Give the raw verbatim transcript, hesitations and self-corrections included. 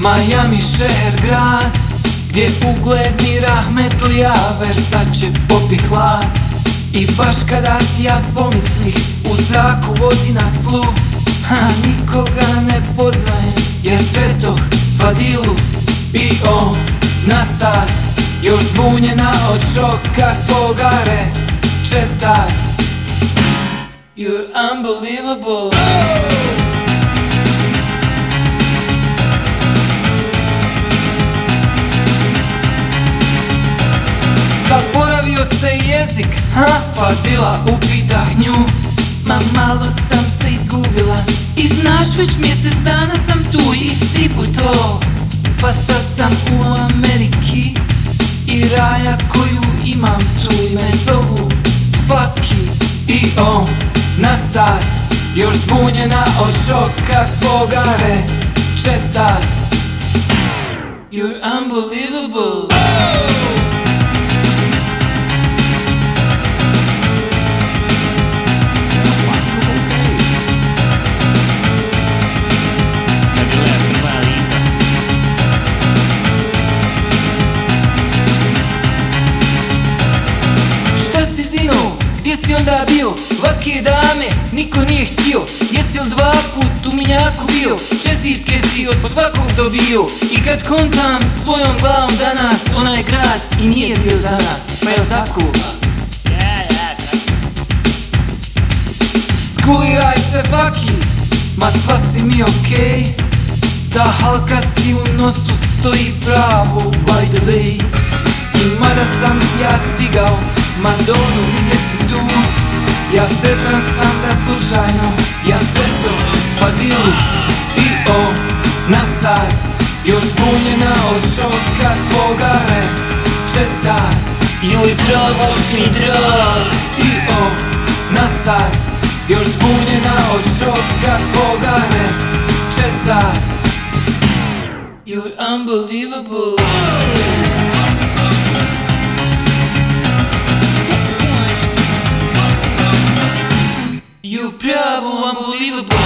Miami šeher grad, gdje ugledni rahmetlija Versace popi hlad. I baš kada ti ja pomislih, u zraku vodi na tlu, ha, nikoga ne poznajem, jer sretoh Fadilu. I on na sad, još zbunjena od šoka svoga rečeta. You're unbelievable. Zaboravio se jezik, ha? Fadila upitah nju. Ma malo sam se izgubila i znaš, već mjesec dana sam tu, isti put to. Pa sad sam u Ameriki i raja koju imam tu i me zovu Faki. I on na sad, još zbunjena od šoka svoga rečeta. You're unbelievable. Gdje si onda bio? Vake dame, niko nije htio. Jesi li dva put u minjaku bio? Čestitke si od svakog dobio. I kad kontam svojom glavom danas, onaj grad i nije bio za nas. Pa jel tako? Skuliraj se Faki, ma sva si mi okej. Ta halka ti u nosu stoji pravo, by the way. I mada sam ja stigao Madonu vidjeti tu, ja sretan sam da slučajno ja sreto Fadilu. I on na sad, još zbunjena od šoka svoga rečeta. Joj, pravo si drag. I on na sad, još zbunjena od šoka svoga rečeta. You're unbelievable. You pravo unbelievable.